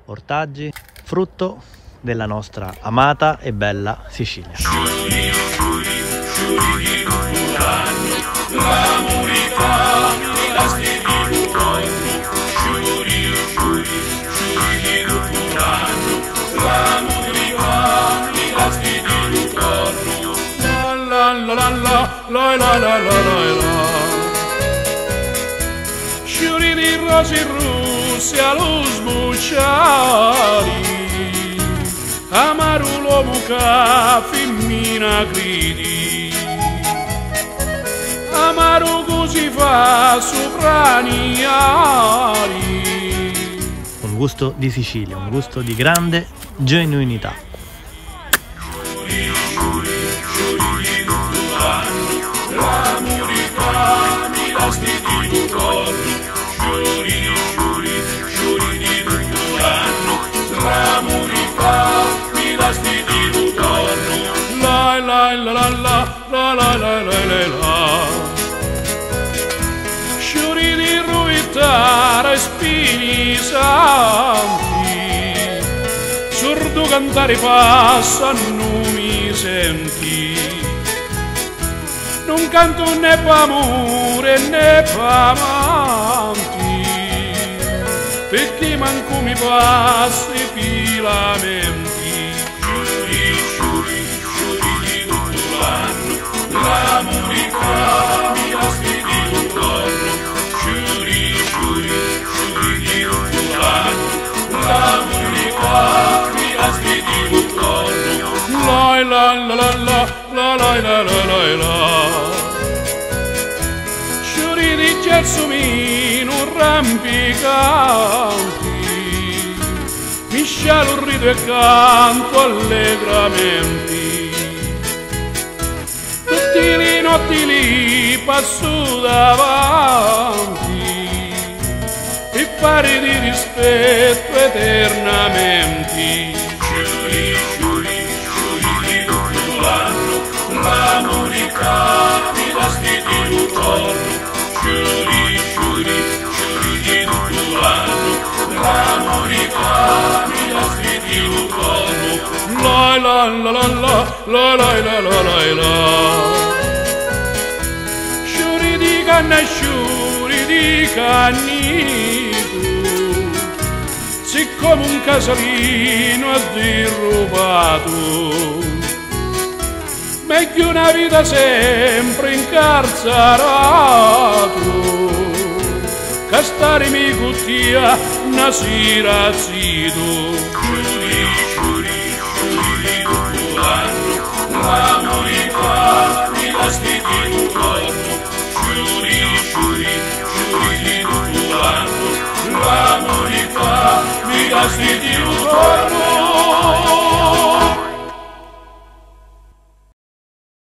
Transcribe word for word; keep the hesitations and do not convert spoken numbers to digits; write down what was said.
ortaggi, frutto della nostra amata e bella Sicilia. La la la la la la la la. Sciuri di rose russi allo sbucciari, amaro l'uomo che femmina gridi, amaro così fa sopraniari. Un gusto di Sicilia, un gusto di grande genuinità. La la la la la la la la la. Sciuri di ruitare spini santi, sordo cantare passa non mi senti. Non canto né per amore né per amanti, perché manco mi passi i filamenti. La musica mi lasci di ritorno, sciuri, sciuri, sciuri di l'anno. La musica mi lasci di ritorno, la la la la la la la la la la. Sciuri di gelsomino rampicanti, miscialo rido e canto allegramente. Tutti i notti li passo davanti e pari di rispetto eternamente. Sciuri, sciuri, sciuri di tutto l'anno, la musica mi lasci di ritorno. Sciuri, sciuri, sciuri di tutto l'anno, la musica mi lasci di ritorno. La la la la la la la la la la. Sciuri di canna e sciuri di cannito, siccome un casalino ha dirubato, meglio una vita sempre incarcerato, che stare mi cuttia una sera zitto. La musica mi lasci di ritorno, sciuri, sciuri, sciuri di tutto l'anno. La musica mi lasci di ritorno.